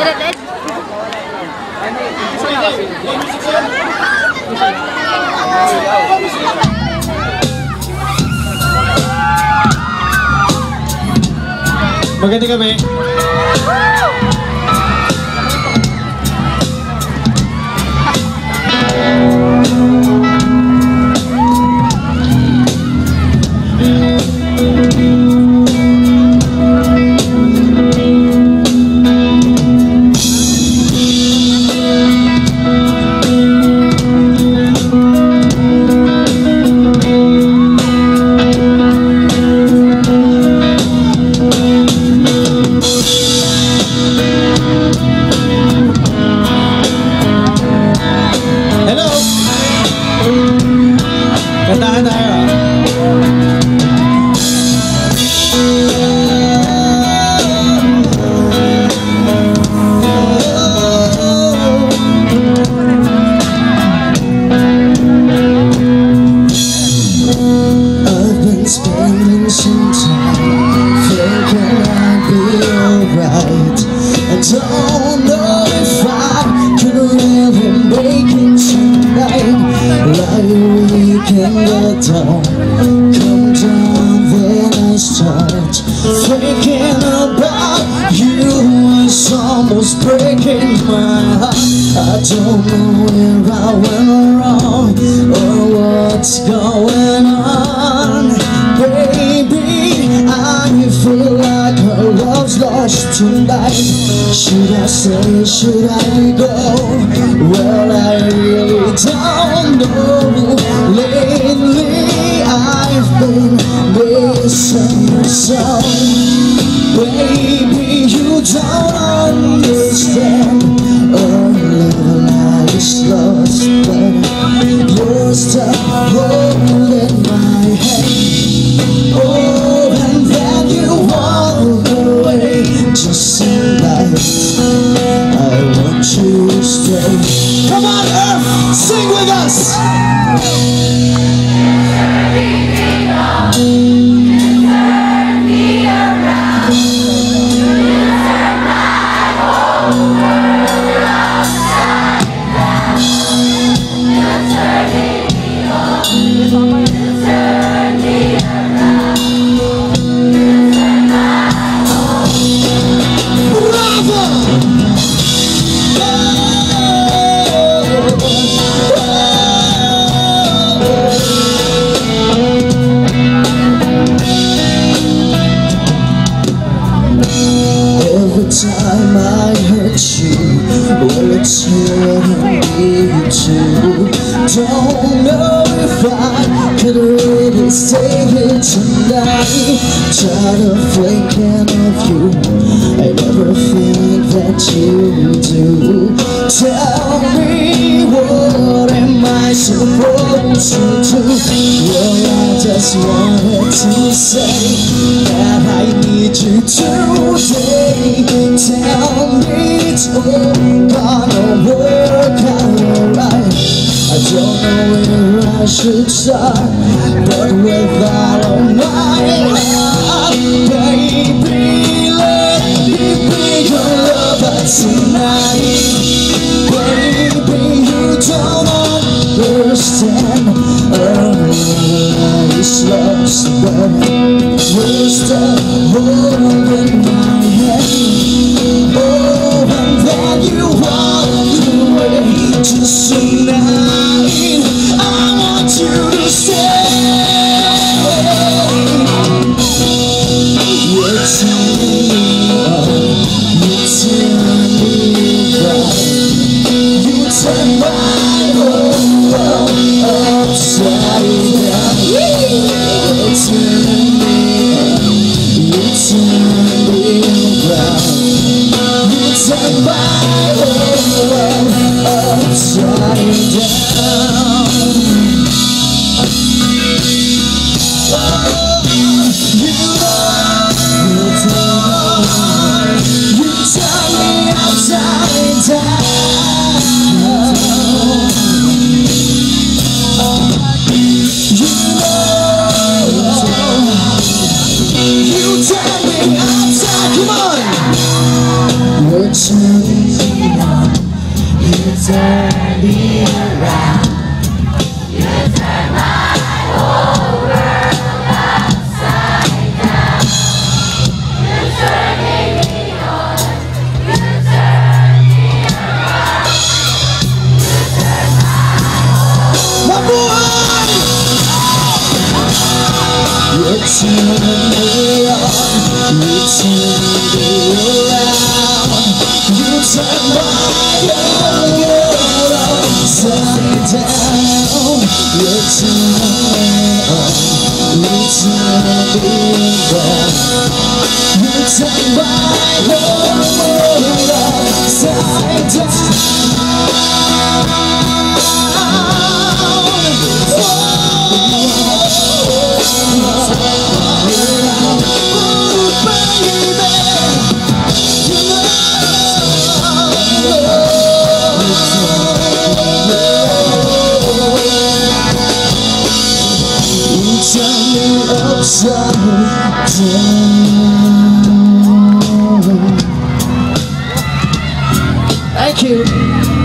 Magandang gabi. Kantahan tayo. I've been spending some time thinking I'd be alright. I don't know if I could really make it tonight. Like we can go down, come down, then I start thinking about you. It's almost breaking my heart. I don't know where I went wrong or what's going on. Baby, I feel like our love's lost tonight. Should I stay, should I go? Well, I really don't know. Lately I've been missing you so. Baby, you don't understand. Oh, little life is lost, but you're still holding my hand. Oh, and then you walk away, just like I want you to stay. Come on, Earth, sing with us. Every time I hurt you, well, it's hurting me too. Don't know if I could really stay here tonight. Tired of thinking of you and everything that you do. Tell me, what am I supposed to do? Well, I just wanted to say that I need you today. Tell me it's all gonna work out alright. I don't know where I should start, but with all of my heart, baby, let me be your lover tonight. Baby, you don't understand. Oh, it's lost, but you're still holding my hand. Oh, and then you walk away, just tonight I want you to stay. You turn me on, you turn me right, you turn my whole world upside down. You turn me on, you turn me around, you turn my whole world upside down. You turn me upside down. You turn me upside, come on. You're turning turn me around. You turn me on, you turn me around. You turn my world upside down. You turn me on, you turn me around. You turn my world upside down. Upside down. Thank you.